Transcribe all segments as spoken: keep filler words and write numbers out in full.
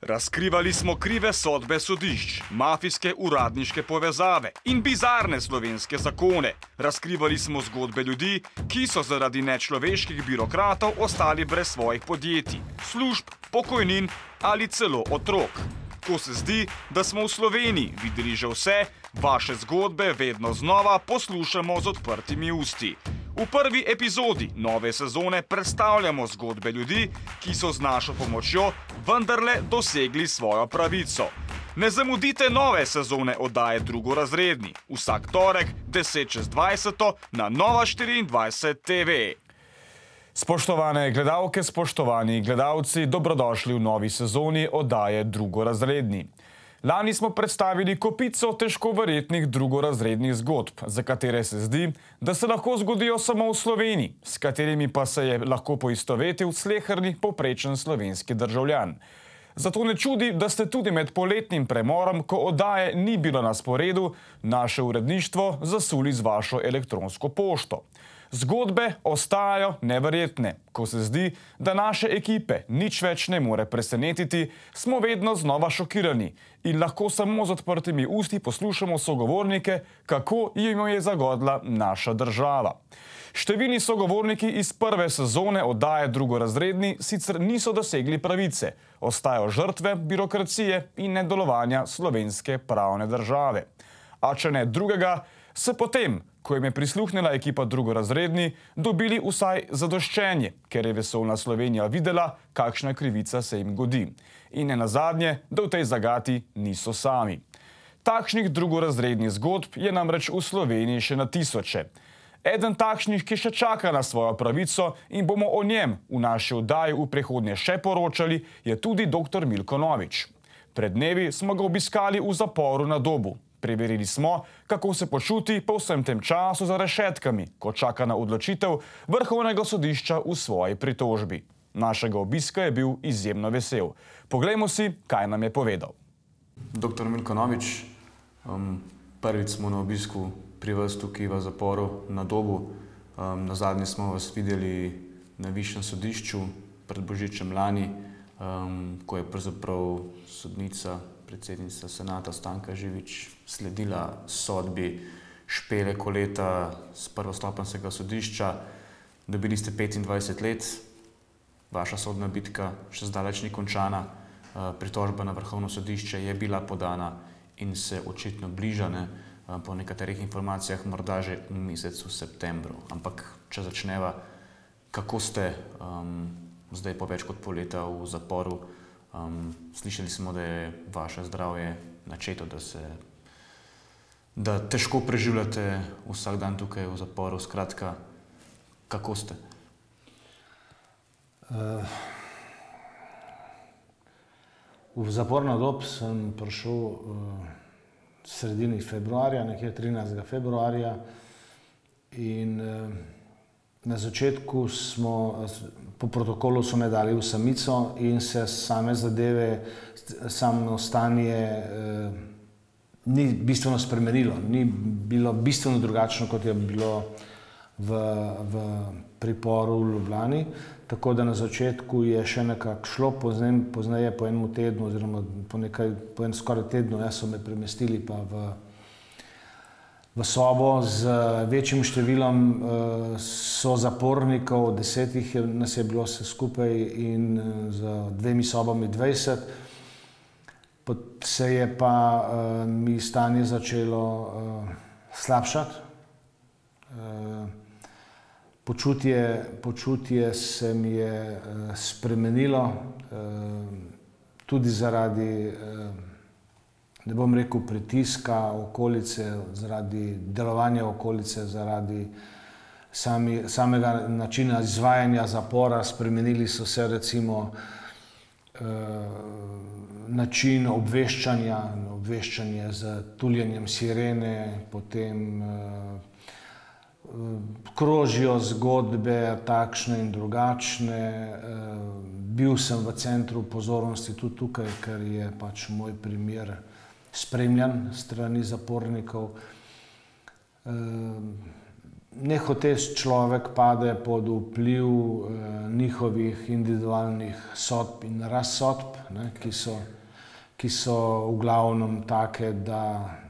Razkrivali smo krive sodbe sodišč, mafijske uradniške povezave in bizarne slovenske zakone. Razkrivali smo zgodbe ljudi, ki so zaradi nečloveških birokratov ostali brez svojih podjetij, služb, pokojnin ali celo otrok. Ko se zdi, da smo v Sloveniji videli že vse, vaše zgodbe vedno znova poslušamo z odprtimi usti. V prvi epizodi nove sezone predstavljamo zgodbe ljudi, ki so z našo pomočjo vendarle dosegli svojo pravico. Ne zamudite nove sezone oddaje Drugorazredni, vsak torek deset čez dvajset na Nova štiriindvajset T V. Spoštovane gledalke, spoštovani gledalci, dobrodošli v novi sezoni oddaje Drugorazredni. Lani smo predstavili kopico težko verjetnih drugorazrednih zgodb, za katere se zdi, da se lahko zgodijo samo v Sloveniji, s katerimi pa se je lahko poistovetil sleherni povprečen slovenski državljan. Zato ne čudi, da ste tudi med poletnim premorom, ko oddaje ni bilo na sporedu, naše uredništvo zasuli z vašo elektronsko pošto. Zgodbe ostajajo neverjetne. Ko se zdi, da naše ekipe nič več ne more presenetiti, smo vedno znova šokirani in lahko samo z odprtimi usti poslušamo sogovornike, kako jim je zagodla naša država. Številni sogovorniki iz prve sezone oddaje Drugorazredni sicer niso dosegli pravice, ostajajo žrtve birokracije in nedelovanja slovenske pravne države. A če ne drugega, se potem, ko jim je prisluhnila ekipa Drugorazredni, dobili vsaj zadoščenje, ker je vesoljna Slovenija videla, kakšna krivica se jim godi. In ne nazadnje, da v tej zagati niso sami. Takšnih drugorazrednih zgodb je namreč v Sloveniji še na tisoče. Eden takšnih, ki še čaka na svojo pravico in bomo o njem v naši oddaji v prihodnje še poročali, je tudi doktor Milko Novič. Pred dnevi smo ga obiskali v zaporu na Dobu. Preverili smo, kako se počuti po vsem tem času za rešetkami, ko čaka na odločitev Vrhovnega sodišča v svoji pritožbi. Našega obiska je bil izjemno vesel. Poglejmo si, kaj nam je povedal. Doktor Milko Novič, um, prvič smo na obisku pri vas tukaj v zaporu na Dobu. Um, nazadnje smo vas videli na Višjem sodišču pred Božičem lani, um, ko je pravzaprav sodnica, predsednica senata Stanka Živič sledila sodbi Špele Koleta z prvostopenjskega sodišča. Dobili ste petindvajset let, vaša sodna bitka še zdaleč ni končana, pritožba na Vrhovno sodišče je bila podana in se očitno bliža, ne, po nekaterih informacijah morda že v mesecu septembru. Ampak če začneva, kako ste um, zdaj po več kot pol leta v zaporu? Um, slišali smo, da je vaše zdravje načeto, da se da težko preživljate vsak dan tukaj v zaporu. Skratka, kako ste? Uh, v zapor na Dob sem prišel uh, v sredini februarja, nekje trinajstega februarja, in uh, na začetku smo, po protokolu so me dali v samico in se same zadeve, samo stanje eh, ni bistveno spremenilo. Ni bilo bistveno drugačno, kot je bilo v, v priporu v Ljubljani. Tako da na začetku je še nekako šlo, pozneje, pozneje po enem tednu, oziroma po nekaj, po en skoraj tednu, ja, so me premestili pa v v sobo z večjim številom uh, so zapornikov, desetih je, nas je bilo vse skupaj in uh, z dvemi sobami dvajset. Pot se je pa uh, mi stanje začelo uh, slabšati. Uh, počutje, počutje se mi je uh, spremenilo, uh, tudi zaradi uh, ne bom rekel pritiska okolice, zaradi delovanja okolice, zaradi sami, samega načina izvajanja zapora. Spremenili so se recimo eh, način obveščanja, obveščanje z tuljenjem sirene, potem eh, krožijo zgodbe takšne in drugačne. Eh, bil sem v centru pozornosti tudi tukaj, ker je pač moj primer spremljan strani zapornikov. Nehote človek pade pod vpliv njihovih individualnih sodb in razsodb, ne, ki so ki so v glavnem take, da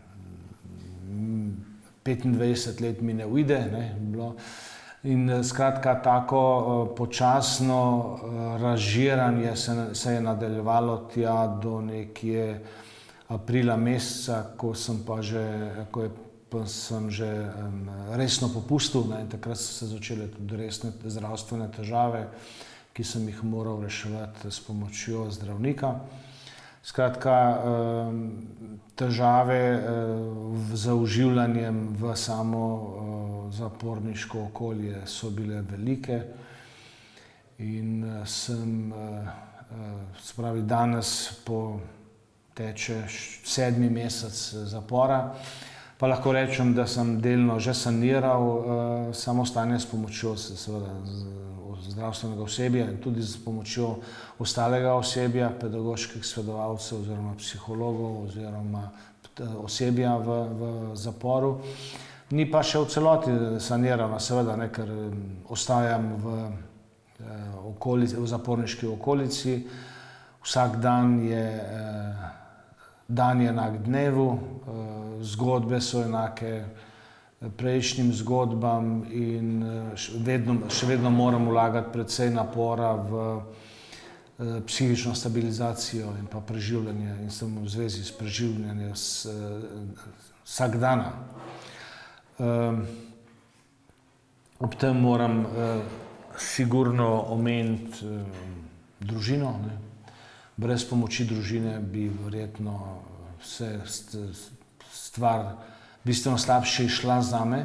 petindvajset let mi ne uide, ne, bilo. In skratka, tako počasno razžiranje se, se je nadaljevalo tja do nekje aprila meseca, ko sem pa že, ko je, pa sem že um, resno popustil, ne, in takrat so se začele tudi resne zdravstvene težave, ki sem jih moral reševati s pomočjo zdravnika. Skratka, težave z oživljanjem v samo zaporniško okolje so bile velike in sem, se pravi, danes poteče sedmi mesec zapora, pa lahko rečem, da sem delno že saniral samo stanje s pomočjo seveda zdravstvenega osebja in tudi s pomočjo ostalega osebja, pedagoških svetovalcev oziroma psihologov oziroma osebja v, v zaporu. Ni pa še v celoti sanirano, seveda, ne, ker ostajam v, okolici, v zaporniški okolici. Vsak dan je dan je enak dnevu, zgodbe so enake prejšnjim zgodbam in še vedno, še vedno moram vlagati precej napora v psihično stabilizacijo in pa preživljanje in sem v zvezi s preživljanjem vsak dana. Ob tem moram sigurno omeniti družino, ne. Brez pomoči družine bi verjetno vse stvar bistveno slabše išla zame.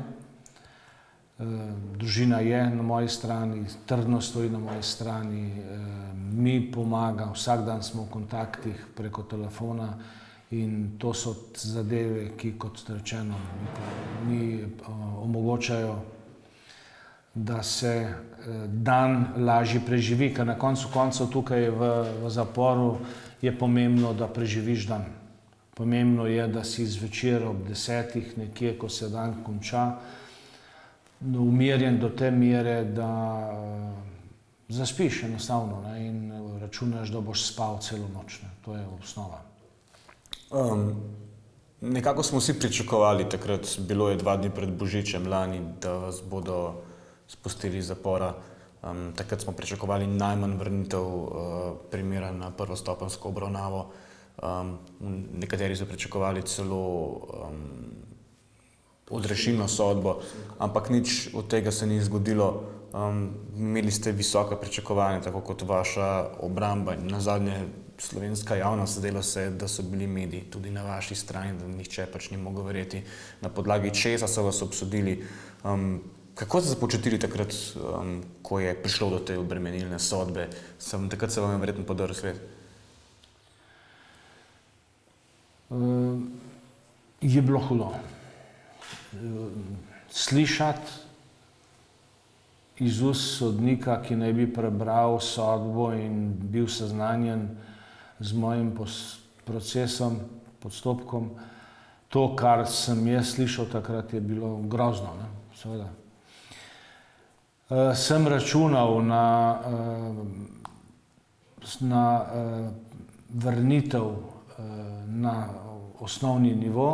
Družina je na moji strani, trdno stoji na moji strani, mi pomaga, vsak dan smo v kontaktih preko telefona in to so zadeve, ki, kot rečeno, mi omogočajo, da se dan lažje preživi, ker na koncu koncev tukaj v, v zaporu je pomembno, da preživiš dan. Pomembno je, da si zvečer ob desetih nekje, ko se dan konča, umirjen do te mere, da zaspiš enostavno, ne, in računaš, da boš spal celo noč. Ne. To je osnova. Um, nekako smo vsi pričakovali takrat, bilo je dva dni pred Božičem lani, da vas bodo spustili iz zapora. Um, takrat smo pričakovali najmanj vrnitev uh, primera na prvostopenjsko obravnavo. Um, nekateri so pričakovali celo um, odrešilno sodbo, ampak nič od tega se ni zgodilo. Um, imeli ste visoka pričakovanja, tako kot vaša obramba in nazadnje slovenska javnost. Zdelo se, da so bili mediji tudi na vaši strani, da nihče pač ni mogel verjeti, na podlagi česa so vas obsodili. Um, kako ste se počutili takrat, um, ko je prišlo do te obremenilne sodbe? Sem, takrat se vam je verjetno podrl svet. Uh, je bilo hudo. Slišati iz ust sodnika, ki naj bi prebral sodbo in bil seznanjen z mojim procesom, postopkom, to, kar sem jaz slišal takrat, je bilo grozno, ne, seveda. Uh, sem računal na, uh, na uh, vrnitev uh, na osnovni nivo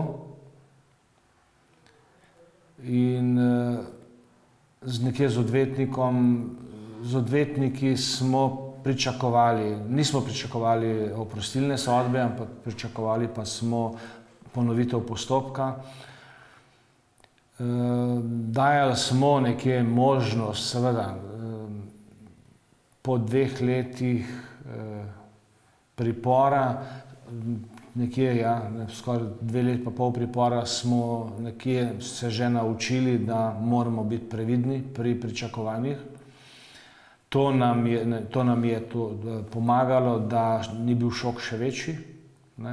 in uh, z nekje z odvetnikom, z odvetniki smo pričakovali, nismo pričakovali oprostilne sodbe, ampak pričakovali pa smo ponovitev postopka. Dajali smo nekje možnost, seveda, po dveh letih pripora, nekje, ja, skoraj dve leti pa pol pripora, smo nekje se že naučili, da moramo biti previdni pri pričakovanjih. To nam je, to nam je to pomagalo, da ni bil šok še večji, ne.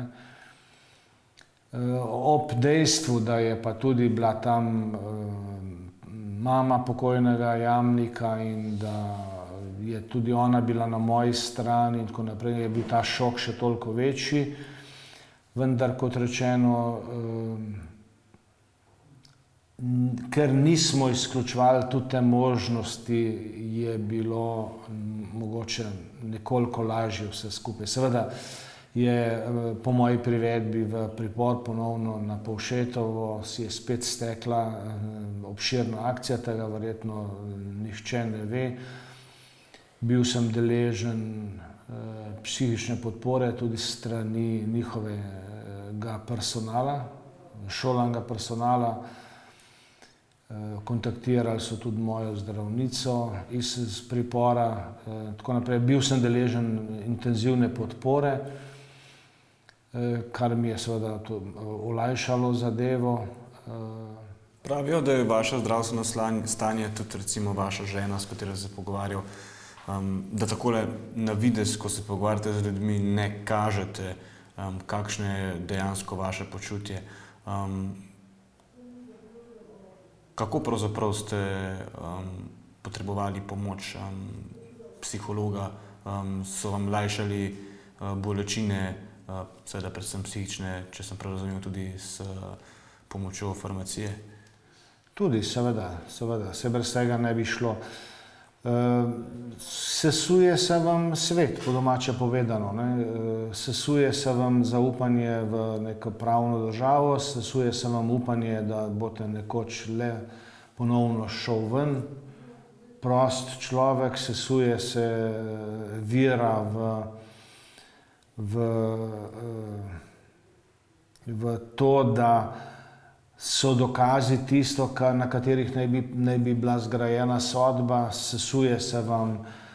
Ob dejstvu, da je pa tudi bila tam mama pokojnega Jamnika in da je tudi ona bila na moji strani in tako naprej, je bil ta šok še toliko večji. Vendar, kot rečeno, ker nismo izključevali tudi te možnosti, je bilo mogoče nekoliko lažje vse skupaj. Seveda je po moji privedbi v pripor ponovno na Povšetovo, si je spet stekla obširna akcija, tega verjetno nihče ne ve. Bil sem deležen psihične podpore tudi strani njihovega personala, šolanga personala. Kontaktirali so tudi mojo zdravnico iz pripora, tako naprej. Bil sem deležen intenzivne podpore, kar mi je seveda olajšalo zadevo. Pravijo, da je vaše zdravstveno stanje, tudi recimo vaša žena, s katero se pogovarjal, da takole na videz, ko se pogovarjate z ljudmi, ne kažete, kakšno je dejansko vaše počutje. Kako pravzaprav ste potrebovali pomoč psihologa? So vam lajšali bolečine, seveda predvsem psihične, če sem prav razumel, tudi s pomočjo farmacije? Tudi, seveda, seveda, se brez tega ne bi šlo. Sesuje se vam svet, po domače povedano, ne. Sesuje se vam zaupanje v neko pravno državo, sesuje se vam upanje, da boste nekoč le ponovno šel ven, prost človek, sesuje se vera v, v, v to, da so dokazi tisto, na katerih naj bi, naj bi bila zgrajena sodba, sesuje se vam,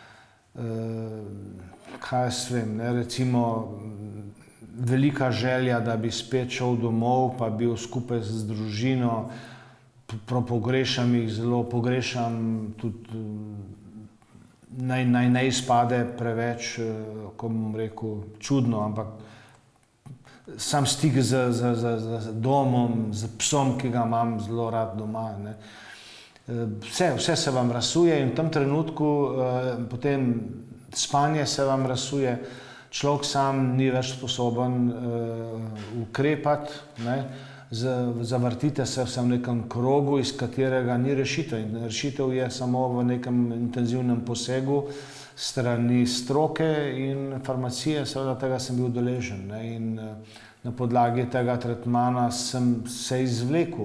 kaj jaz vem, ne, recimo velika želja, da bi spet šel domov, pa bil skupaj z družino, pogrešam jih zelo, pogrešam tudi, naj, naj ne izpade preveč, ko bom rekel, čudno, ampak sam stik z, z, z, z domom, z psom, ki ga imam zelo rad doma, ne. Vse, vse se vam rasuje in v tem trenutku potem spanje se vam rasuje, človek sam ni več sposoben ukrepati, ne. Zavrtite se v nekem krogu, iz katerega ni rešitev. In rešitev je samo v nekem intenzivnem posegu strani stroke in farmacije, seveda tega sem bil deležen, ne, in na podlagi tega tretmana sem se izvlekel.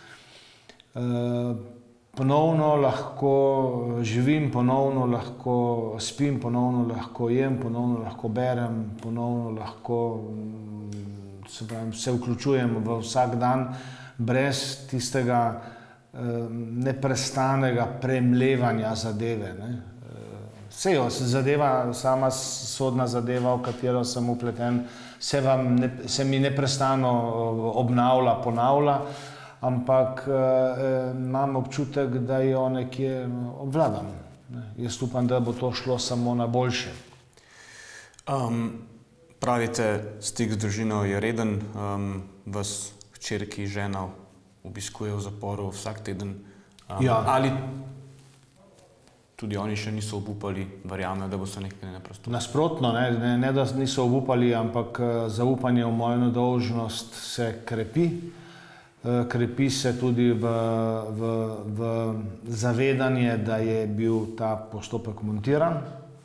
Ponovno lahko živim, ponovno lahko spim, ponovno lahko jem, ponovno lahko berem, ponovno lahko se, pravim, se vključujem v vsak dan brez tistega neprestanega premlevanja zadeve, ne. Sej jo, zadeva, sama sodna zadeva, v katero sem upleten, se, vam ne, se mi neprestano obnavlja, ponavlja, ampak eh, imam občutek, da jo nekje obvladam. Jaz upam, da bo to šlo samo na boljše. Um, pravite, stik z družino je reden, um, vas hčerki, žena obiskuje v zaporu vsak teden. Um, ja. Ali tudi oni še niso obupali, verjamejo, da bo se nekaj neprosto? Nasprotno, ne, ne, ne da niso obupali, ampak zaupanje v mojo nedolžnost se krepi. Krepi se tudi v, v, v zavedanje, da je bil ta postopek montiran.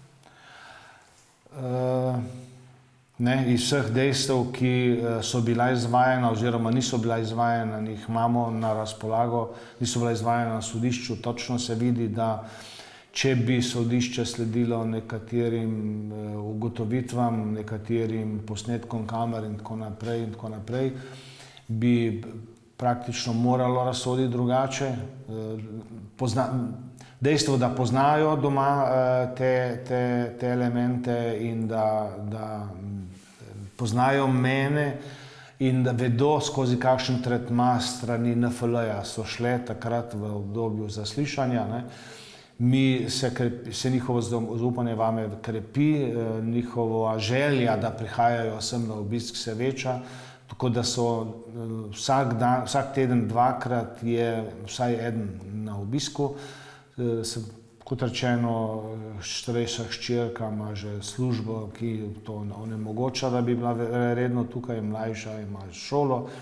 Ne, iz vseh dejstev, ki so bila izvajena oziroma niso bila izvajena, jih imamo na razpolago, niso bila izvajena na sodišču, točno se vidi, da če bi sodišče sledilo nekaterim ugotovitvam, nekaterim posnetkom kamer in tako naprej in tako naprej, bi praktično moralo razsoditi drugače. Pozna, dejstvo, da poznajo doma te, te, te elemente in da, da poznajo mene in da vedo, skozi kakšen tretma strani N F L-ja so šle takrat v obdobju zaslišanja, ne. Mi se, krepi, se njihovo zaupanje vame krepi, njihova želja, da prihajajo sem na obisk, se veča, tako da so vsak dan, vsak teden dvakrat je vsaj eden na obisku. Se, kot rečeno, starejša hčerka ima že službo, ki to onemogoča, da bi bila redno tukaj, mlajša ima šolo.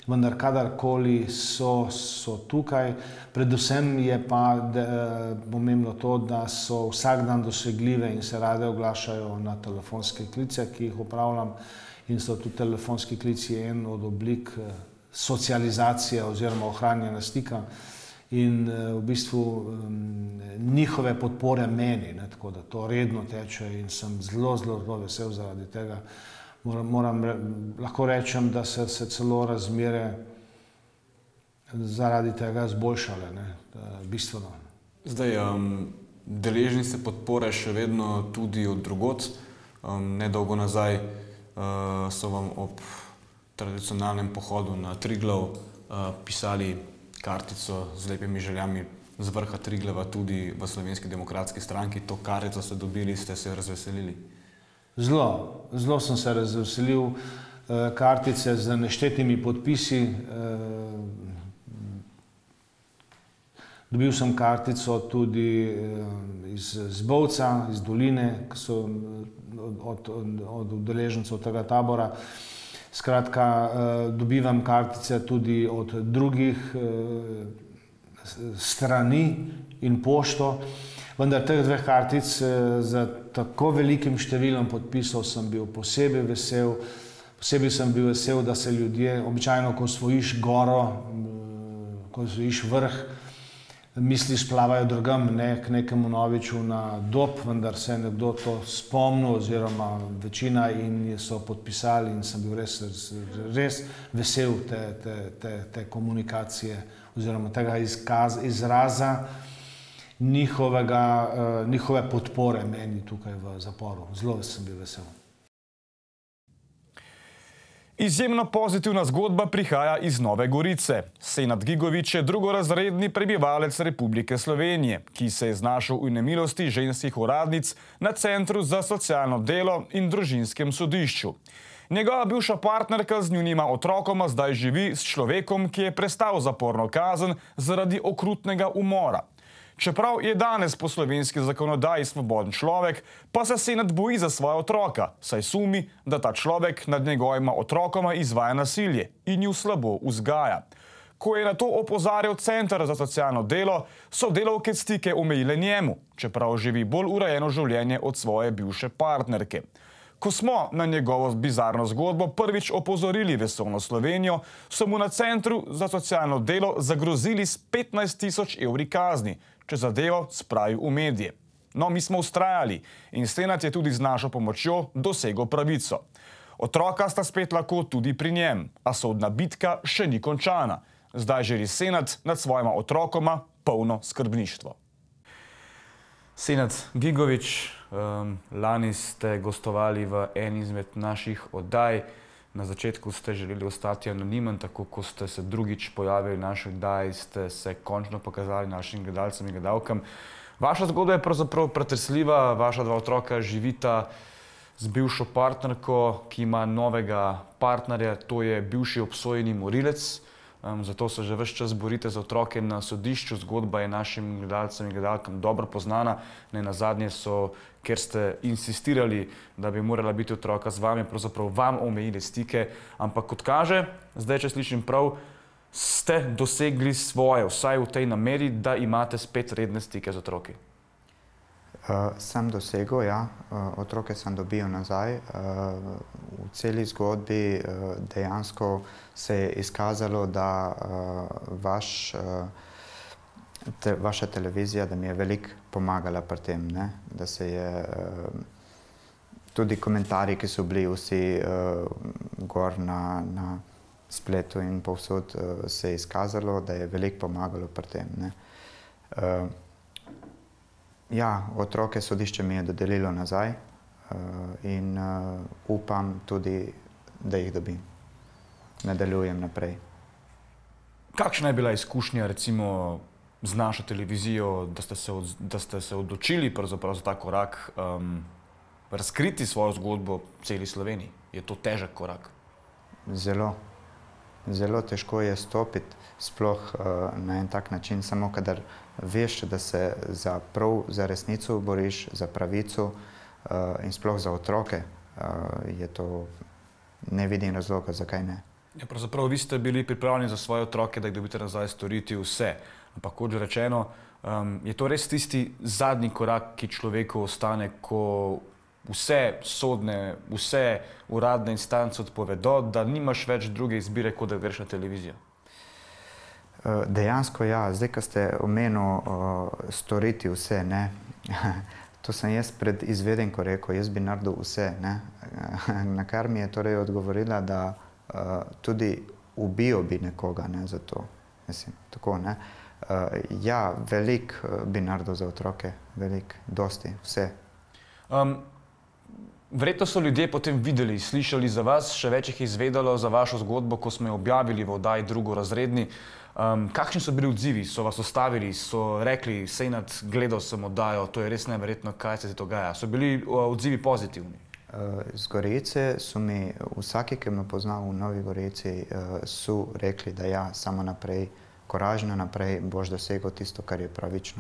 vendar kadarkoli so, so tukaj. Predvsem je pa de, pomembno to, da so vsak dan dosegljive in se rade oglašajo na telefonske klice, ki jih upravljam, in so tudi telefonski klici en od oblik socializacije oziroma ohranjanja stika in v bistvu njihove podpore meni, ne, tako da to redno teče in sem zelo, zelo, zelo vesel zaradi tega. Moram, moram lahko rečem, da se, se celo razmere zaradi tega zboljšale, ne, bistveno. Zdaj, um, deležni ste podpore še vedno tudi od drugod. Um, nedolgo nazaj uh, so vam ob tradicionalnem pohodu na Triglav uh, pisali kartico z lepimi željami z vrha Triglava tudi v Slovenski demokratski stranki. To kartico ste dobili, ste se razveselili? Zelo, zelo sem se razveselil kartice z neštetimi podpisi. Dobil sem kartico tudi iz Zbovca, iz Doline, ki so od, od, od udeležencev tega tabora. Skratka, dobivam kartice tudi od drugih strani in pošto, vendar teh dveh kartic za tako velikim številom podpisov sem bil posebej vesel. Posebej sem bil vesel, da se ljudje, običajno, ko osvojiš goro, ko osvojiš vrh, misli splavajo drugam, ne k nekemu Noviču na Dob, vendar se je nekdo to spomnil oziroma večina in so podpisali in sem bil res, res vesel te, te, te, te komunikacije oziroma tega izkaz, izraza njihovega, njihove podpore meni tukaj v zaporu. Zelo sem bil vesel. Izjemno pozitivna zgodba prihaja iz Nove Gorice. Senad Gigovič je drugorazredni prebivalec Republike Slovenije, ki se je znašel v nemilosti ženskih uradnic na Centru za socialno delo in družinskem sodišču. Njegova bivša partnerka z njunima otrokoma zdaj živi s človekom, ki je prestal zaporno kazen zaradi okrutnega umora. Čeprav je danes po slovenski zakonodaji svoboden človek, pa se Senad boji za svoja otroka, saj sumi, da ta človek nad njegovima otrokoma izvaja nasilje in ju slabo vzgaja. Ko je na to opozarjal Center za socialno delo, so delavke stike omejile njemu, čeprav živi bolj urejeno življenje od svoje bivše partnerke. Ko smo na njegovo bizarno zgodbo prvič opozorili Vesoljno Slovenijo, so mu na Centru za socialno delo zagrozili s petnajst tisoč evri kazni, če zadevo spravi v medije. No, mi smo vztrajali in Senad je tudi z našo pomočjo dosegel pravico. Otroka sta spet lahko tudi pri njem, a sodna bitka še ni končana. Zdaj želi Senad nad svojima otrokoma polno skrbništvo. Senad Gigovič, um, lani ste gostovali v eni izmed naših oddaj. Na začetku ste želeli ostati anonimen, tako ko ste se drugič pojavili v naši oddaji, ste se končno pokazali našim gledalcem in gledalkam. Vaša zgodba je pravzaprav pretresljiva, vaša dva otroka živita z bivšo partnerko, ki ima novega partnerja, to je bivši obsojeni morilec. Um, zato se že ves čas borite za otroke na sodišču. Zgodba je našim gledalcem in gledalkam dobro poznana. Ne nazadnje so, ker ste insistirali, da bi morala biti otroka z vami, pravzaprav vam omejili stike. Ampak kot kaže, zdaj, če slišim prav, ste dosegli svoje, vsaj v tej nameri, da imate spet redne stike z otroki. Uh, sem dosegel, ja. Uh, otroke sem dobil nazaj. Uh, v celi zgodbi uh, dejansko se je izkazalo, da uh, vaš, uh, te, vaša televizija, da mi je veliko pomagala pri tem, ne? Da se je uh, tudi komentarji, ki so bili vsi uh, gor na, na spletu in povsod, uh, se je izkazalo, da je veliko pomagalo pri tem, ne? Uh, Ja, otroke sodišče mi je dodelilo nazaj uh, in uh, upam tudi, da jih dobim. Nadaljujem naprej. Kakšna je bila izkušnja recimo z našo televizijo, da ste se, od, da ste se odločili pravzaprav za ta korak um, razkriti svojo zgodbo celi Sloveniji? Je to težek korak? Zelo. Zelo težko je stopiti sploh uh, na en tak način, samo kadar veš, da se za prav, za resnico boriš, za pravico uh, in sploh za otroke, uh, je to, ne vidim razloga, zakaj ne. Ja, pravzaprav vi ste bili pripravljeni za svoje otroke, da jih dobite nazaj storiti vse. Ampak kot že rečeno, um, je to res tisti zadnji korak, ki človeku ostane, ko vse sodne, vse uradne instance odpovedo, da nimaš več druge izbire, kot da greš na televizijo. Dejansko ja, zdaj, ko ste omenili uh, storiti vse, ne, to sem jaz pred izvedenko rekel, jaz bi naredil vse, ne, na kar mi je torej odgovorila, da uh, tudi ubijo bi nekoga, ne, za to, mislim, tako, ne. Uh, ja, velik bi naredil za otroke, velik, dosti, vse. Um, Verjetno so ljudje potem videli, slišali za vas, še več jih je izvedelo za vašo zgodbo, ko smo jo objavili v oddaji Drugorazredni. Um, kakšni so bili odzivi? So vas ostavili, so rekli, sej nad gledal sem oddajo, to je res neverjetno, kaj se dogaja. So bili uh, odzivi pozitivni? Uh, z Gorice so mi, vsaki, ki me poznal v Novi Gorici, uh, so rekli, da ja, samo naprej, koražno naprej, boš dosegel tisto, kar je pravično.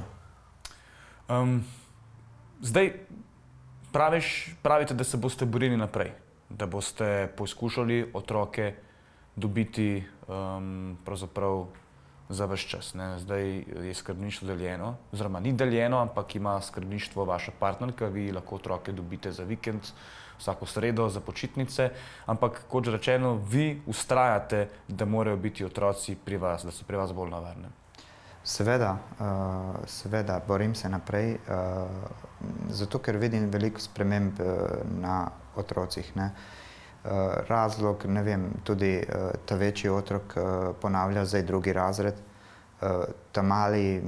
Um, zdaj, Praviš, pravite, da se boste borili naprej, da boste poskušali otroke dobiti um, pravzaprav za vaš čas. Ne? Zdaj je skrbništvo deljeno, oziroma ni deljeno, ampak ima skrbništvo vaša partnerka, vi lahko otroke dobite za vikend, vsako sredo, za počitnice, ampak kot že rečeno, vi vztrajate, da morajo biti otroci pri vas, da so pri vas bolj na varnem. Seveda, uh, seveda, borim se naprej, uh, zato ker vidim veliko sprememb uh, na otrocih, ne. Uh, razlog, ne vem, tudi uh, ta večji otrok uh, ponavlja zdaj drugi razred, uh, ta mali,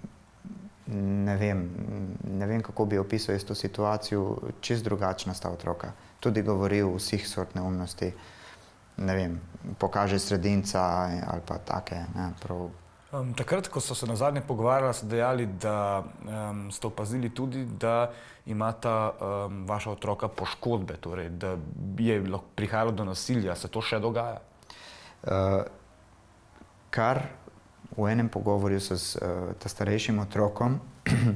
ne vem, ne vem, kako bi opisal jaz to situacijo, čist drugačna sta otroka. Tudi govori o vseh sort neumnosti, ne vem, pokaže sredinca ali pa take, ne, prav. Um, takrat, ko so se nazadnje pogovarjali, ste dejali, da um, ste opazili tudi, da imata um, vaša otroka poškodbe, torej, da je prihajalo do nasilja. Se to še dogaja? Uh, kar v enem pogovorju s uh, ta starejšim otrokom uh,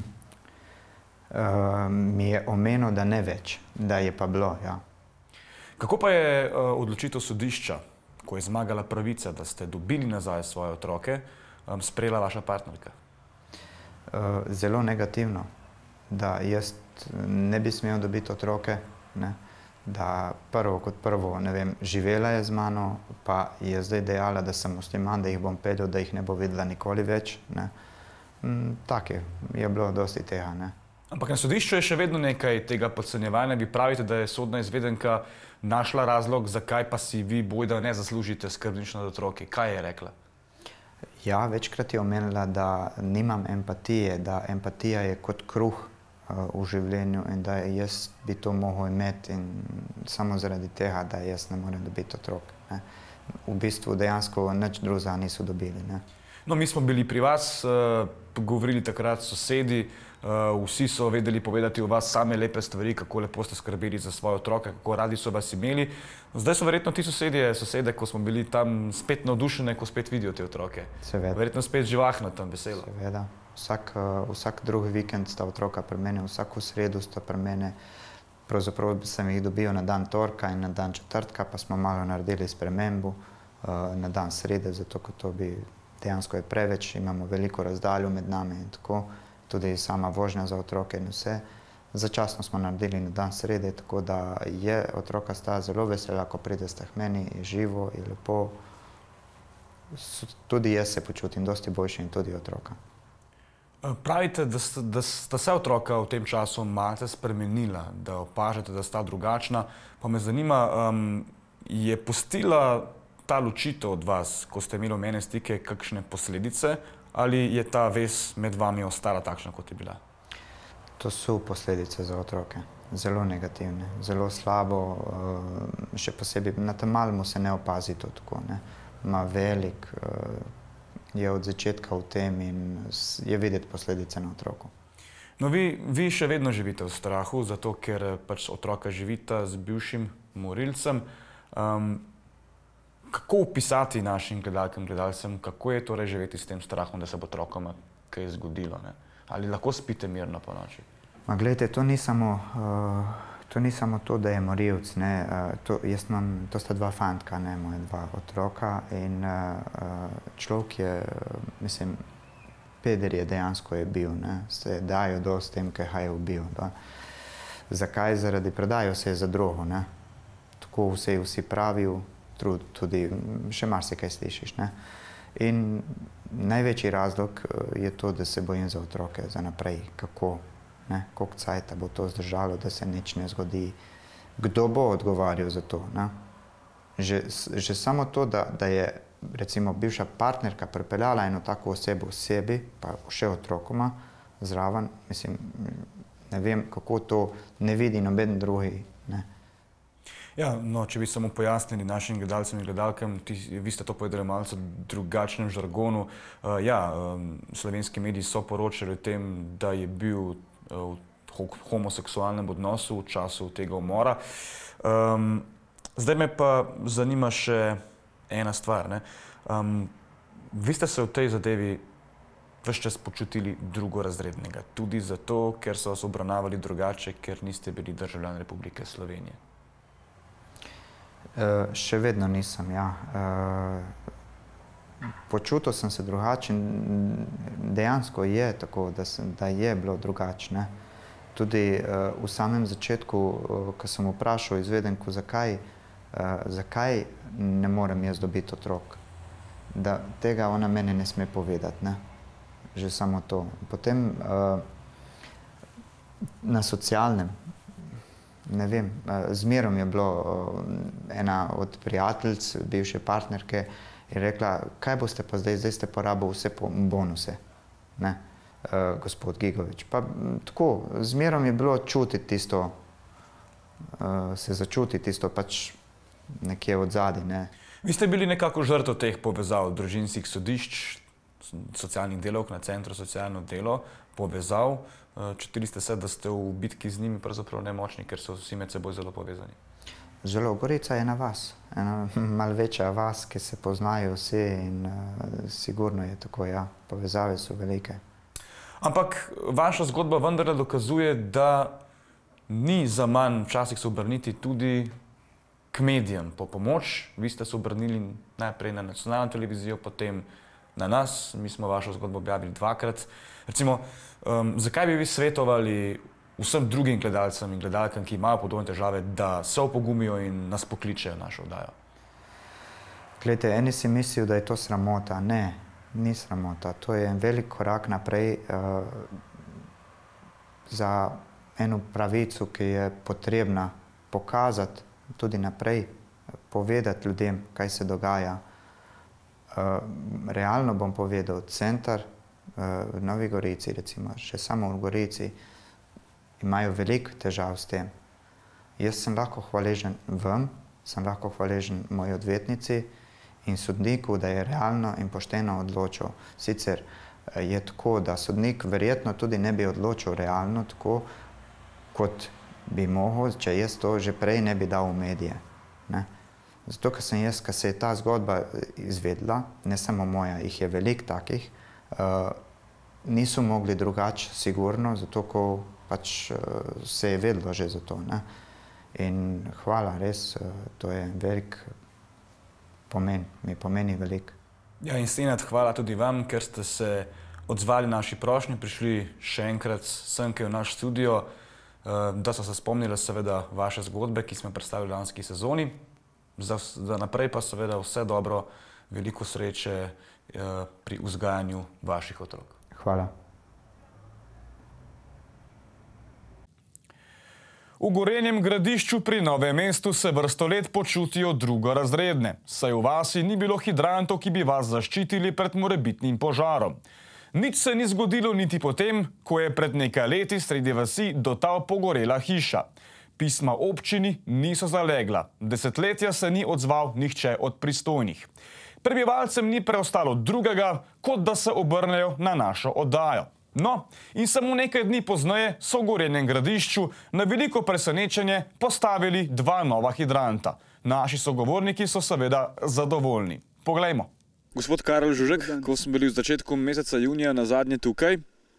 mi je omenil, da ne več, da je pa bilo, ja. Kako pa je uh, odločitev sodišča, ko je zmagala pravica, da ste dobili nazaj svoje otroke, sprejela vaša partnerka? Zelo negativno, da jaz ne bi smel dobiti otroke, ne, da prvo kot prvo, ne vem, živela je z mano, pa je zdaj dejala, da sem musliman, da jih bom peljal, da jih ne bo videla nikoli več, ne. Tak je, je bilo dosti tega, ne. Ampak na sodišču je še vedno nekaj tega podcenjevanja. Vi pravite, da je sodna izvedenka našla razlog, zakaj pa si vi bojda ne zaslužite skrbništva nad otroki. Kaj je rekla? Ja, večkrat je omenila, da nimam empatije, da empatija je kot kruh uh, v življenju in da jaz bi to mogel imeti in samo zaradi tega, da jaz ne morem dobiti otrok, ne. V bistvu dejansko nič drugega niso dobili, ne. No, mi smo bili pri vas, uh, govorili takrat sosedi, uh, vsi so vedeli povedati o vas same lepe stvari, kako lepo ste skrbeli za svoje otroke, kako radi so vas imeli. Zdaj so verjetno ti sosedje, sosede, ko smo bili tam, spet navdušene, ko spet vidijo te otroke. Seveda. Verjetno spet živahno tam, veselo. Seveda. Vsak, uh, vsak drugi vikend sta otroka pri mene, vsako sredo sta pri mene. Pravzaprav sem jih dobil na dan torka in na dan četrtka, pa smo malo naredili spremembo uh, na dan srede, zato ker to bi dejansko je preveč, imamo veliko razdaljo med nami in tako, tudi sama vožnja za otroke in vse. Začasno smo naredili na dan srede, tako da je otroka sta zelo vesela, ko prideste k meni, je živo, je lepo. Tudi jaz se počutim dosti boljše in tudi otroka. Pravite, da sta, da sta se otroka v tem času malce spremenila, da opažate, da sta drugačna. Pa me zanima, um, je pustila ta ločitev od vas, ko ste imeli omejene stike, kakšne posledice, ali je ta vez med vami ostala takšna, kot je bila? To so posledice za otroke, zelo negativne, zelo slabo, še posebej na tem malemu se ne opazi to tako, ne. Ma velik, je od začetka v tem in je videti posledice na otroku. No, vi, vi še vedno živite v strahu, zato ker pač otroka živita z bivšim morilcem. Um, Kako opisati našim gledalkam, gledalcem, kako je torej živeti s tem strahom, da se bo otrokoma kaj zgodilo, ne? Ali lahko spite mirno po noči? Ma gledajte, to ni samo uh, To ni samo to, da je morilc, ne, to, jaz imam, to sta dva fantka, ne, moja dva otroka in uh, človek je, mislim, peder je dejansko je bil, ne, se dajo dosti tem, kaj je ubil. Da. Zakaj? Zaradi predajo se je za drogo, ne. Tako vse vsi pravijo, tudi še marsikaj slišiš, ne. In največji razlog je to, da se bojim za otroke, za naprej, kako, ne, koliko cajta bo to zdržalo, da se nič ne zgodi. Kdo bo odgovarjal za to, ne? Že, že samo to, da, da je recimo bivša partnerka pripeljala eno tako osebo v sebi, pa še otrokoma zraven, mislim, ne vem, kako to ne vidi noben drugi, ne. Ja, no, če bi samo pojasnili našim gledalcem in gledalkam, ti, vi ste to povedali malce v drugačnem žargonu. Uh, ja, um, slovenski mediji so poročali o tem, da je bil uh, v homoseksualnem odnosu v času tega umora. Um, zdaj me pa zanima še ena stvar, ne. Um, vi ste se v tej zadevi ves čas počutili drugorazrednega, tudi zato, ker so vas obravnavali drugače, ker niste bili državljan Republike Slovenije. Uh, še vedno nisem, ja. Uh, počutil sem se drugačen, dejansko je tako, da, sem, da je bilo drugačne. Tudi uh, v samem začetku, uh, ko sem vprašal izvedenku, zakaj, uh, zakaj ne morem jaz dobiti otrok, da tega ona meni ne sme povedati, ne. Že samo to. Potem uh, na socialnem, ne vem, zmerom je bilo ena od prijateljic, bivše partnerke, je rekla, kaj boste pa zdaj, zdaj ste porabili vse bonuse, ne, uh, gospod Gigovič. Pa tako, zmerom je bilo čutiti tisto, uh, se začutiti tisto pač nekje od zadaj, ne. Vi ste bili nekako žrtev teh povezav družinskih sodišč, socialnih delavk na Centru socialno delo, povezav. Čutili ste se, da ste v bitki z njimi pravzaprav nemočni, ker so vsi med seboj zelo povezani? Zelo, Gorica je ena vas, ena malo večja vas, ki se poznajo vsi in uh, sigurno je tako, ja, povezave so velike. Ampak vaša zgodba vendarle dokazuje, da ni za manj včasih se obrniti tudi k medijem po pomoč. Vi ste se obrnili najprej na nacionalno televizijo, potem na nas, mi smo vašo zgodbo objavili dvakrat. Recimo, um, zakaj bi vi svetovali vsem drugim gledalcem in gledalkam, ki imajo podobne težave, da se opogumijo in nas pokličejo našo oddajo? Glejte, eni si mislijo, da je to sramota. Ne, ni sramota. To je en velik korak naprej uh, za eno pravico, ki je potrebna pokazati tudi naprej, povedati ljudem, kaj se dogaja. Uh, realno bom povedal, center uh, v Novi Gorici, recimo, še samo v Gorici, imajo veliko težav s tem. Jaz sem lahko hvaležen vam, sem lahko hvaležen moji odvetnici in sodniku, da je realno in pošteno odločil. Sicer uh, je tako, da sodnik verjetno tudi ne bi odločil realno tako, kot bi mogel, če jaz to že prej ne bi dal v medije, ne. Zato, ker sem jaz, ko se je ta zgodba izvedla, ne samo moja, jih je veliko takih, uh, niso mogli drugače, sigurno, zato, ko pač uh, se je vedlo že za to, ne. In hvala, res, uh, to je velik pomen, mi pomeni veliko. Ja, in Senad, hvala tudi vam, ker ste se odzvali naši prošnji, prišli še enkrat semkaj v naš studio, uh, da so se spomnili seveda vaše zgodbe, ki smo predstavili v lanski sezoni. Za, za naprej pa seveda vse dobro, veliko sreče eh, pri vzgajanju vaših otrok. Hvala. V Gorenjem Gradišču pri Novem mestu se vrsto let počutijo drugorazredne, saj v vasi ni bilo hidrantov, ki bi vas zaščitili pred morebitnim požarom. Nič se ni zgodilo niti potem, ko je pred nekaj leti sredi vasi do tal pogorela hiša. Pisma občini niso zalegla, desetletja se ni odzval nihče od pristojnih. Prebivalcem ni preostalo drugega, kot da se obrnejo na našo oddajo. No, in samo nekaj dni pozneje so v Gorenjem Gradišču na veliko presenečenje postavili dva nova hidranta. Naši sogovorniki so seveda zadovoljni. Poglejmo. Gospod Karel Žužek, ko smo bili v začetku meseca junija nazadnje tukaj,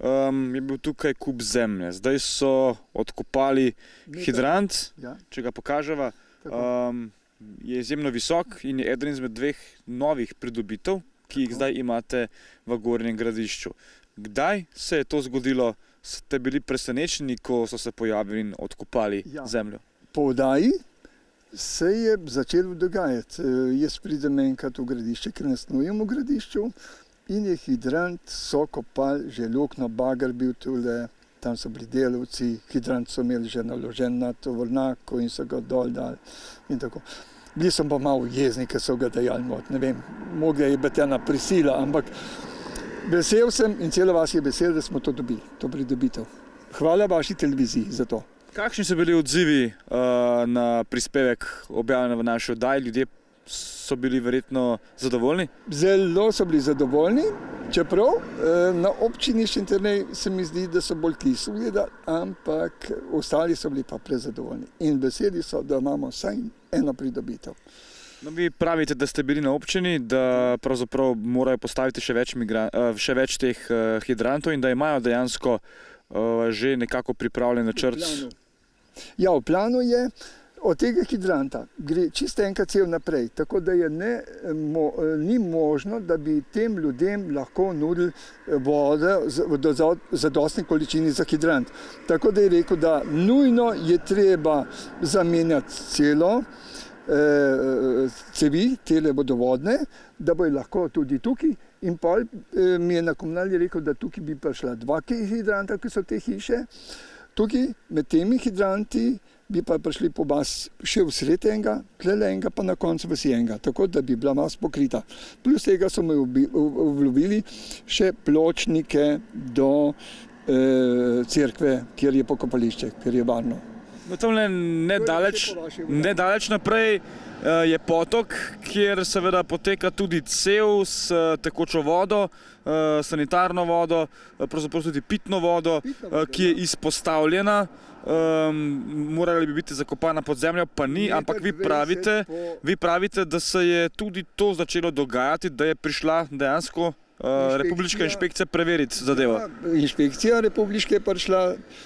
um, je bil tukaj kup zemlje. Zdaj so odkopali hidrant, Ja. če ga pokaževa. Um, je izjemno visok in je eden izmed dveh novih pridobitev, ki jih zdaj imate v Gornjem Gradišču. Kdaj se je to zgodilo? Ste bili presenečeni, ko so se pojavili in odkopali Ja. zemljo? Po oddaji se je začelo dogajati. E, Jaz pridem enkrat v Gradišče, ker ne stanujem v Gradišču, in je hidrant so kopali, že luknjo, bager bil tule, tam so bili delavci, hidrant so imeli že naložen na tovornjaku in so ga dol dali in tako. Bili sem pa malo jezni, ker so ga dajali not, ne vem, mogla je biti ena prisila, ampak vesel sem in cela vas je vesel, da smo to dobili, to pridobitev. Hvala vaši televiziji za to. Kakšni so bili odzivi uh, na prispevek objavljen v naši oddaji? Ljudje so bili verjetno zadovoljni? Zelo so bili zadovoljni, čeprav eh, na občini Šentjernej se mi zdi, da so bolj kisli gledali, ampak ostali so bili pa prezadovoljni. In veseli so, da imamo vsaj eno pridobitev. No, vi pravite, da ste bili na občini, da pravzaprav morajo postaviti še več, migra, uh, še več teh uh, hidrantov in da imajo dejansko uh, že nekako pripravljen načrt. Ja, v planu je. Od tega hidranta gre čisto enkrat cel naprej, tako da je ne, mo, ni možno, da bi tem ljudem lahko nudili vode v zadostni količini za hidrant. Tako da je rekel, da nujno je treba zamenjati celo eh, cevi, tele vodovodne, da bojo lahko tudi tukaj. In pol eh, mi je na komunali rekel, da tukaj bi prišla dva hidranta, ki so te hiše. Tukaj med temi hidranti bi pa prišli po bas še v sred enega, tlele enega, pa na koncu vsi enega, tako da bi bila mas pokrita. Plus tega so me vlovili še pločnike do e, cerkve, kjer je pokopališče, kjer je varno. No, tamle nedaleč, nedaleč naprej je potok, kjer seveda poteka tudi cev s tekočo vodo, sanitarno vodo, pravzaprav tudi pitno vodo, ki je izpostavljena. Um, morali bi biti zakopana pod zemljo, pa ni, ampak vi pravite, vi pravite, da se je tudi to začelo dogajati, da je prišla dejansko uh, republiška inšpekcija preveriti zadevo. Ja, inšpekcija republiška je prišla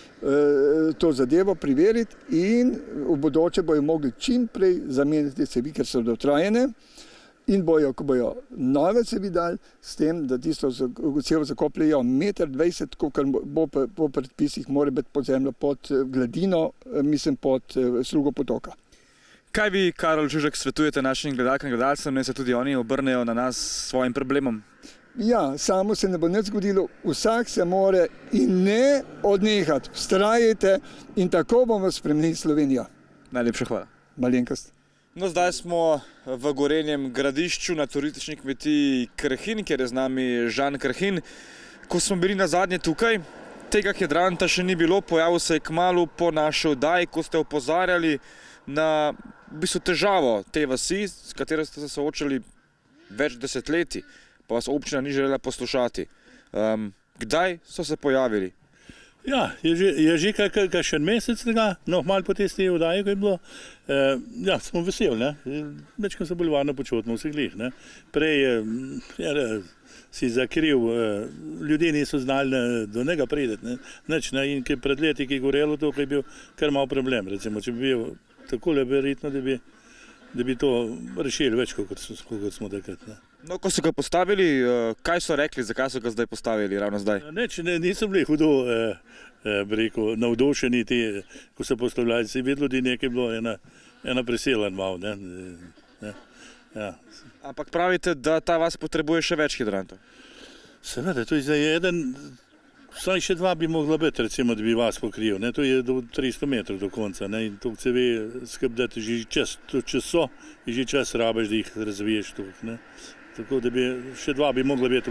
uh, to zadevo preveriti in v bodoče bojo mogli čim prej zamenjati cevi, ker so dotrajene. In bojo, ko bojo nove cevi dali, s tem, da tisto cev zakopljajo meter dvajset, kar bo po predpisih mora biti pod zemljo, pod gladino, mislim pod strugo potoka. Kaj vi, Karol Žužek, svetujete našim gledalkam in gledalcem, da se tudi oni obrnejo na nas s svojim problemom? Ja, samo se ne bo nič zgodilo, vsak se more in ne odnehati, vztrajajte in tako bomo spremenili Slovenijo. Najlepša hvala. Malenkost. No, zdaj smo v Gorenjem Gradišču na turistični kmetiji Krhin, kjer je z nami Žan Krhin. Ko smo bili nazadnje tukaj, tega hidranta še ni bilo, pojavil se je kmalu po naši oddaji, ko ste opozarjali na v bistvu težavo te vasi, s katero ste se soočali več desetletij, pa vas občina ni želela poslušati. Um, kdaj so se pojavili? Ja, je že, je že kakšen mesec tega, no, malo po testi oddaji, ko je bilo. E, ja, smo veseli, ne. Večkrat se bolj varno počutimo vseh glih, ne. Prej je, je si zakril, ljudje niso znali do njega prideti, ne. Nič, ne, in ki pred leti, ki je gorelo, to je bil kar mal problem, recimo, če bi bil takole verjetno, da bi, da bi to rešili več, kot smo takrat, ne. No, ko so ga postavili, kaj so rekli, zakaj so ga zdaj postavili, ravno zdaj? Neč, ne, niso bili hudo, eh, eh, bi rekel, navdušeni ti, ko so postavljali. Se je videlo, da je nekaj bilo ena, ena prisila malo, ne. ne. Ja. Ampak pravite, da ta vas potrebuje še več hidrantov? Seveda, to je zdaj eden, vsaj še dva bi mogla biti, recimo, da bi vas pokril, ne. To je do tristo metrov do konca, ne. In to cevi skrb, da že čas, to čas so, in že čas rabiš, da jih razviješ tukaj, ne. Tako da bi še dva bi mogla biti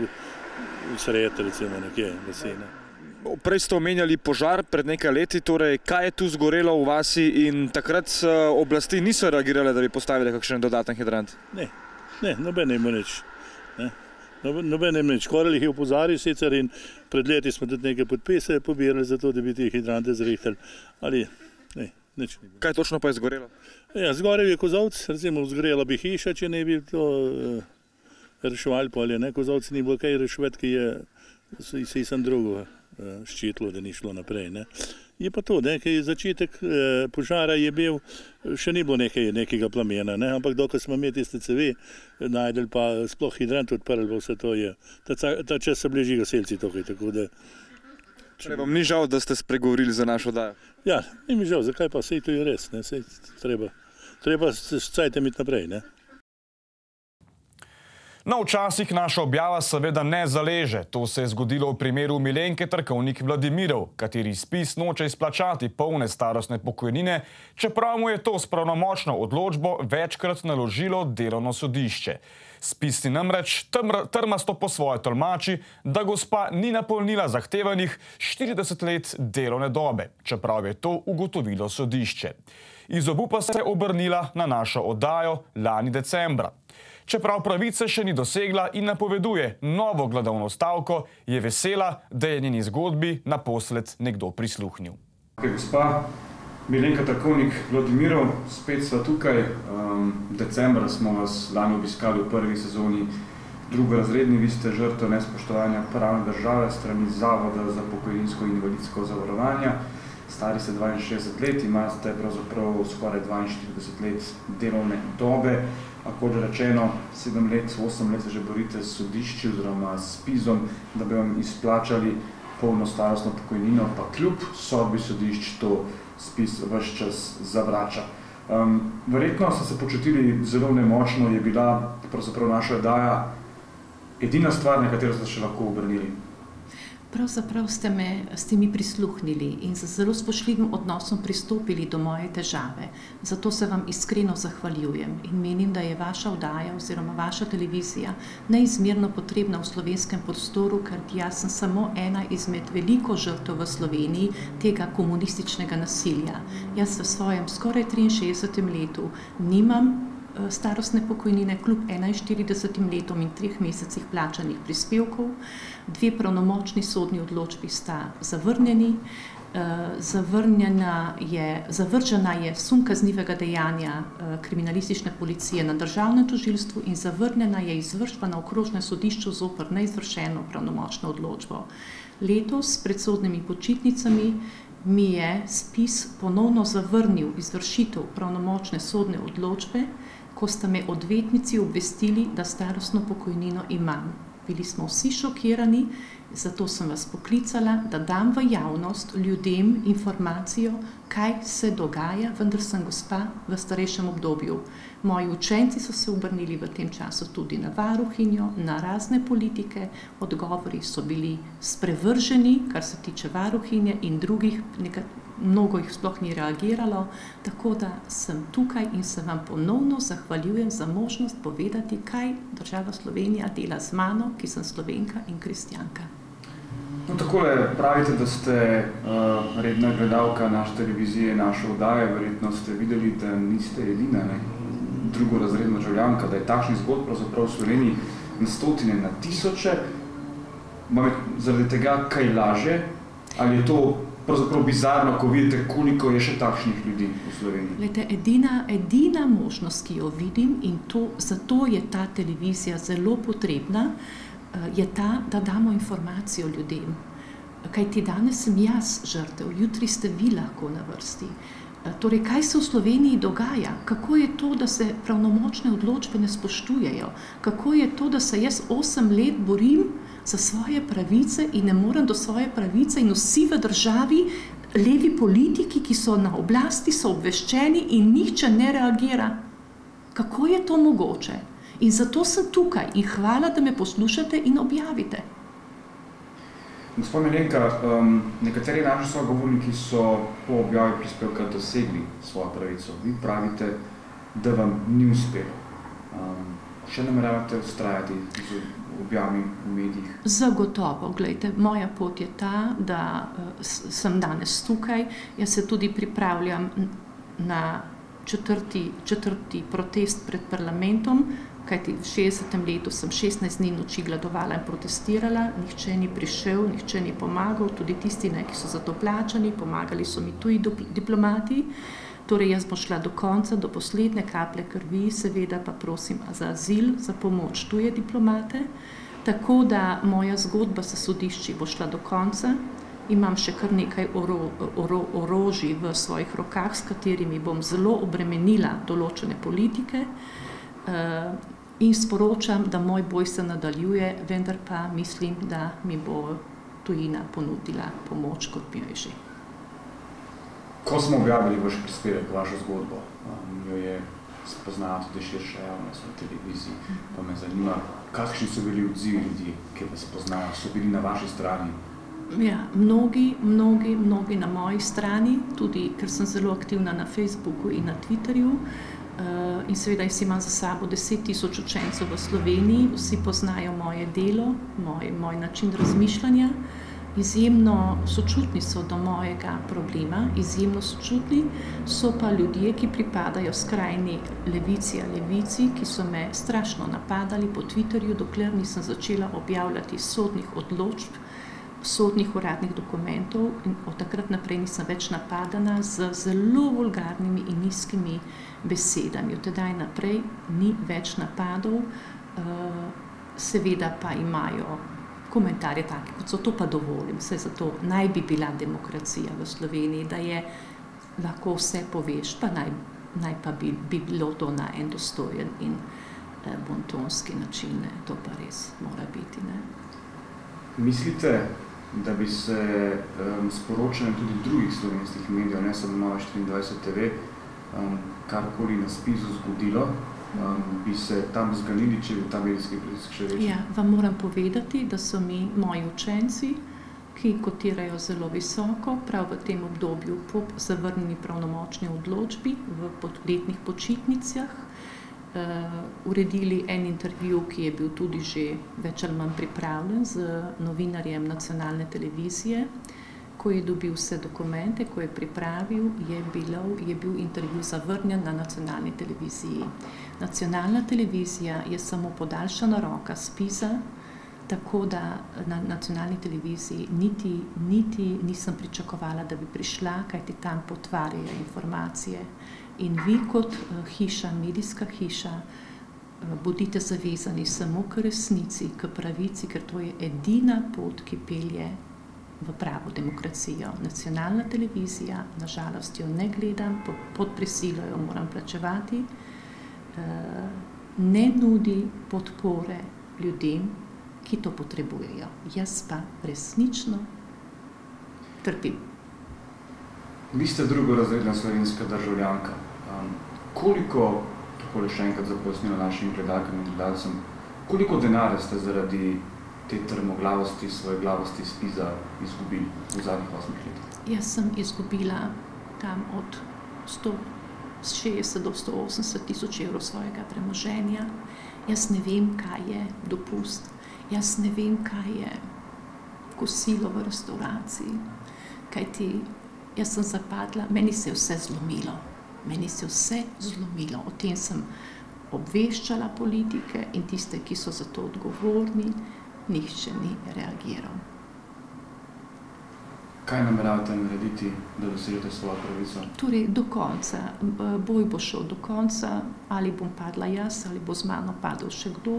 v sredi, recimo, nekje vasi. Ne. Prej ste omenjali požar pred nekaj leti, torej kaj je tu zgorelo v vasi in takrat oblasti niso reagirale, da bi postavili kakšen dodaten hidrant? Ne, ne, noben ne ima nič. Ne. Noben ne ima nič. Korali jih je opozaril sicer in pred leti smo tudi nekaj podpise pobirali za to, da bi te hidrante zrihtali, ali ne, nič ne bilo. Kaj točno pa je zgorelo? Ja, zgorel je kozovc, recimo zgorela bi hiša, če ne bi to reševali polje, ne, kozovci ni bilo kaj reševati, ki je, se je sem drugo. ščitilo, da ni šlo naprej. Ne. Je pa to, da je začetek požara je bil, še ni bilo nekaj, nekega plamena, ne, ampak dokaj smo imeli tiste cevi, najdeli pa sploh hidrant odprli, bo vse to je. Ta, ta čas so bili že gasilci tukaj, tako da... Če vam ni žal, da ste spregovorili za našo oddajo? Ja, ni mi žal, zakaj pa sej to je res, ne, sej treba, treba s cajtem iti naprej, ne. No, včasih naša objava seveda ne zaleže. To se je zgodilo v primeru Milenke Trkovnik Vladimirov, kateri spis noče izplačati polne starostne pokojnine, čeprav mu je to s pravnomočno odločbo večkrat naložilo delovno sodišče. Spisni namreč trmasto po svoje tolmači, da gospa ni napolnila zahtevanih štirideset let delovne dobe, čeprav je to ugotovilo sodišče. Iz obupa se je obrnila na našo oddajo lani decembra. Čeprav pravice še ni dosegla in napoveduje novo gladovno stavko, je vesela, da je njeni zgodbi naposled nekdo prisluhnil. Gospa Milenka Trkovnik Vladimirov, spet sva tukaj. Decembra smo vas lani obiskali v prvi sezoni drugorazredni. Vi ste žrtev nespoštovanja pravne države strani Zavoda za pokojninsko in invalidsko zavarovanje. Stari ste dvainšestdeset let, imate pravzaprav skoraj dvainštirideset let delovne dobe. A kot rečeno, sedem let, osem let se že borite s sodišči oziroma s spizom, da bi vam izplačali polno starostno pokojnino, pa kljub sodbi sodišč to spis ves čas zavrača. Um, verjetno ste se počutili zelo nemočno, je bila pravzaprav naša oddaja edina stvar, na katero ste še lahko obrnili. Pravzaprav ste, me, ste mi prisluhnili in z zelo spoštljivim odnosom pristopili do moje težave. Zato se vam iskreno zahvaljujem in menim, da je vaša oddaja oziroma vaša televizija neizmerno potrebna v slovenskem prostoru, ker jaz sem samo ena izmed veliko žrtev v Sloveniji tega komunističnega nasilja. Jaz v svojem skoraj triinšestdesetem letu nimam starostne pokojnine kljub enainštiridesetim letom in treh mesecih plačanih prispevkov. Dve pravnomočni sodni odločbi sta zavrnjeni. Zavrnjena je, zavržena je sum kaznivega dejanja kriminalistične policije na državnem tožilstvu in zavrnjena je izvršba na okrožnem sodišču zoper neizvršeno pravnomočno odločbo. Letos pred sodnimi počitnicami mi je spis ponovno zavrnil izvršitev pravnomočne sodne odločbe, ko sta me odvetnici obvestili, da starostno pokojnino imam. Bili smo vsi šokirani, zato sem vas poklicala, da dam v javnost ljudem informacijo, kaj se dogaja, vendar sem gospa v starejšem obdobju. Moji učenci so se obrnili v tem času tudi na varuhinjo, na razne politike, odgovori so bili sprevrženi, kar se tiče varuhinje in drugih, nekaj, mnogo jih sploh ni reagiralo, tako da sem tukaj in se vam ponovno zahvaljujem za možnost povedati, kaj država Slovenija dela z mano, ki sem Slovenka in kristjanka. No, takole pravite, da ste uh, redna gledalka naše televizije, naše oddaje, verjetno ste videli, da niste edina, ne? drugorazredna državljanka, da je takšnih zgodb pravzaprav v Sloveniji na stotine, na tisoče. Vam je zaradi tega kaj laže? Ali je to pravzaprav bizarno, ko vidite, koliko je še takšnih ljudi v Sloveniji? Glejte, edina, edina možnost, ki jo vidim, in to, zato je ta televizija zelo potrebna, je ta, da damo informacijo ljudem. Kajti danes sem jaz žrtev, jutri ste vi lahko na vrsti. Torej, kaj se v Sloveniji dogaja? Kako je to, da se pravnomočne odločbe ne spoštujejo? Kako je to, da se jaz osem let borim za svoje pravice in ne morem do svoje pravice in vsi v državi, levi politiki, ki so na oblasti, so obveščeni in nihče ne reagira? Kako je to mogoče? In zato sem tukaj in hvala, da me poslušate in objavite. Gospod Milenka, um, nekateri naši sogovorniki so po objavi prispevka dosegli svojo pravico. Vi pravite, da vam ni uspelo. Um, še nameravate vztrajati z objavami v medijih? Zagotovo. Glejte, moja pot je ta, da uh, sem danes tukaj. Jaz se tudi pripravljam na četrti, četrti protest pred parlamentom, kajti v šestdesetem letu sem šestnajst dni noči gladovala in protestirala, nihče ni prišel, nihče ni pomagal, tudi tisti, ne, ki so za to plačani, pomagali so mi tuji diplomati. Torej, jaz bom šla do konca, do poslednje kaplje krvi, seveda pa prosim za azil, za pomoč tuje diplomate, tako da moja zgodba sa sodišči bo šla do konca. Imam še kar nekaj oro, oro, orožij v svojih rokah, s katerimi bom zelo obremenila določene politike uh, in sporočam, da moj boj se nadaljuje, vendar pa mislim, da mi bo tujina ponudila pomoč, kot mi jo je že. Ko smo objavili vaš prispevek, vašo zgodbo, um, jo je spoznala tudi širša javnost na televiziji, pa me zanima, kakšni so bili odzivi ljudi, ki vas poznajo, so bili na vaši strani? Ja, mnogi, mnogi, mnogi na moji strani, tudi ker sem zelo aktivna na Facebooku in na Twitterju, uh, in seveda jaz imam za sabo deset tisoč učencev v Sloveniji, vsi poznajo moje delo, moj, moj način razmišljanja. Izjemno sočutni so do mojega problema, izjemno sočutni so pa ljudje, ki pripadajo skrajni levici ali levici, ki so me strašno napadali po Twitterju, dokler nisem začela objavljati sodnih odločb, sodnih uradnih dokumentov in od takrat naprej nisem več napadana z zelo vulgarnimi in nizkimi besedami. Od tedaj naprej ni več napadov, seveda pa imajo komentarje take, kot so, to pa dovolim, vse zato naj bi bila demokracija v Sloveniji, da je lahko vse poveš, pa naj, naj pa bi, bi bilo to na en dostojen in eh, bontonski način, ne? To pa res mora biti. Ne? Mislite, da bi se um, sporočanjem tudi drugih slovenskih medijev, ne samo Nova štiriindvajset T V, um, karkoli na spizu zgodilo, Um, bi se tam zganili, če bi ta medijski pritisk še večji? Ja, vam moram povedati, da so mi moji učenci, ki kotirajo zelo visoko, prav v tem obdobju po zavrnjeni pravnomočni odločbi v letnih počitnicah, uh, uredili en intervju, ki je bil tudi že več ali manj pripravljen z novinarjem nacionalne televizije. Ko je dobil vse dokumente, ko je pripravil, je, bilo, je bil intervju zavrnjen na nacionalni televiziji. Nacionalna televizija je samo podaljšana roka spiza, tako da na nacionalni televiziji niti, niti nisem pričakovala, da bi prišla, kajti tam potvarjajo informacije. In vi kot hiša, medijska hiša, bodite zavezani samo k resnici, k pravici, ker to je edina pot, ki pelje v pravo demokracijo. Nacionalna televizija, nažalost jo ne gledam, pod prisilo jo moram plačevati, ne nudi podpore ljudem, ki to potrebujejo. Jaz pa resnično trpim. Vi ste drugorazredna slovenska državljanka. Um, koliko, takole še enkrat za pojasnilo našim gledalkam in gledalcem, koliko denarja ste zaradi te trmoglavosti, svoje glavosti spiza izgubili v zadnjih osmih letih? Jaz sem izgubila tam od sto šestdeset do sto osemdeset tisoč evrov svojega premoženja. Jaz ne vem, kaj je dopust. Jaz ne vem, kaj je kosilo v restauraciji. Kajti jaz sem zapadla, meni se je vse zlomilo. Meni se je vse zlomilo. O tem sem obveščala politike in tiste, ki so za to odgovorni. Nihče ni reagiral. Kaj nameravate narediti, da dosežete svojo pravico? Torej, do konca. Boj bo šel do konca, ali bom padla jaz, ali bo z mano padel še kdo.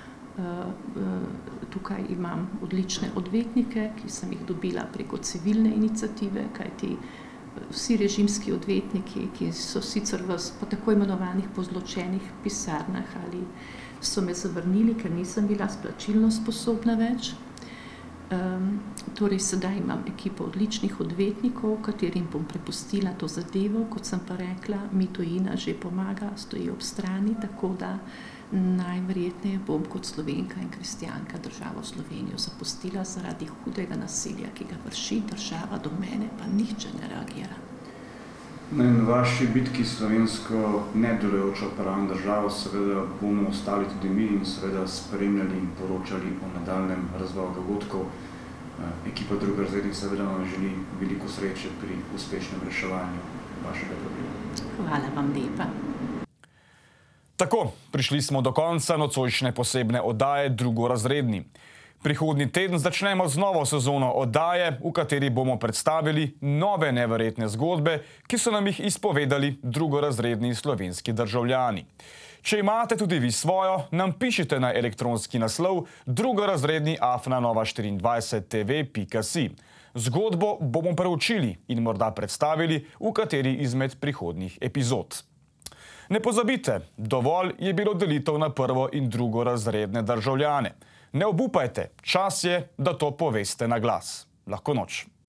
Tukaj imam odlične odvetnike, ki sem jih dobila preko civilne iniciative, kajti vsi režimski odvetniki, ki so sicer v po tako imenovanih pozločenih pisarnah ali so me zavrnili, ker nisem bila splačilno sposobna več. Um, torej, sedaj imam ekipo odličnih odvetnikov, katerim bom prepustila to zadevo, kot sem pa rekla, mi tujina že pomaga, stoji ob strani, tako da najverjetneje bom kot Slovenka in kristjanka državo Slovenijo zapustila zaradi hudega nasilja, ki ga vrši država do mene, pa nihče ne reagira. Na vaši bitki slovensko nedelujočo pravno državo seveda bomo ostali tudi mi in seveda spremljali in poročali o nadaljnjem razvoju dogodkov. Ekipa drugorazrednih seveda vam želi veliko sreče pri uspešnem reševanju vašega problema. Hvala vam lepa. Tako, prišli smo do konca nocojšnje posebne oddaje Drugorazredni. Prihodnji teden začnemo z novo sezono oddaje, v kateri bomo predstavili nove neverjetne zgodbe, ki so nam jih izpovedali drugorazredni slovenski državljani. Če imate tudi vi svojo, nam pišite na elektronski naslov drugorazredni afna nova štiriindvajset tv pika si. Zgodbo bomo preučili in morda predstavili v kateri izmed prihodnjih epizod. Ne pozabite, dovolj je bilo delitev na prvo in drugorazredne državljane. Ne obupajte, čas je, da to poveste na glas. Lahko noč.